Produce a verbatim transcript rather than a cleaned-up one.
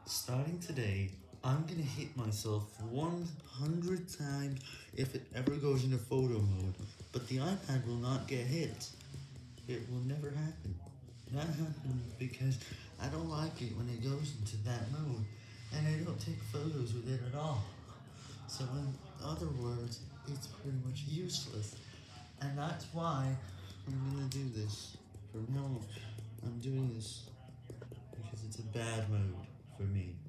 Starting today, I'm gonna hit myself one hundred times if it ever goes into photo mode, but the iPad will not get hit. It will never happen. That happens because I don't like it when it goes into that mode, and I don't take photos with it at all. So in other words, it's pretty much useless, and that's why I'm gonna do this. From now on, I'm doing this because it's a bad mode for me.